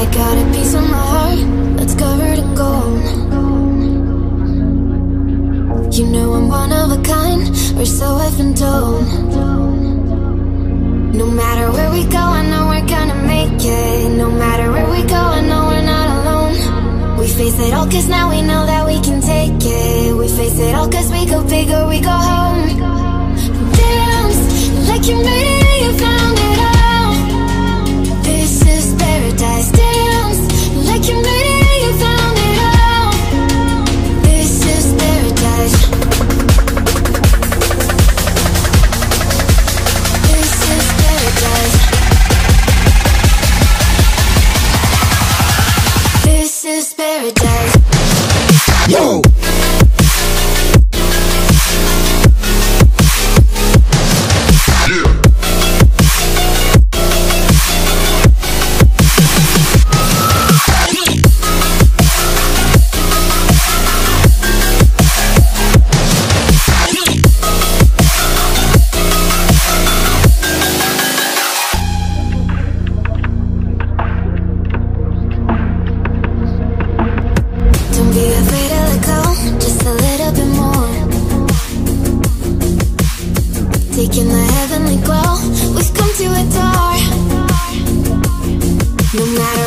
I got a piece of my heart that's covered in gold. You know I'm one of a kind, or so I've been told. No matter where we go, I know we're gonna make it. No matter where we go, I know we're not alone. We face it all cause now we know that we can take it. We face it all cause we go big or we go home. Dance like you made it and you found it all. This is paradise. Dance like you made it and you found it all. This is paradise. This is paradise. This is paradise. Yo! Taking the heavenly glow, we've come to adore. No matter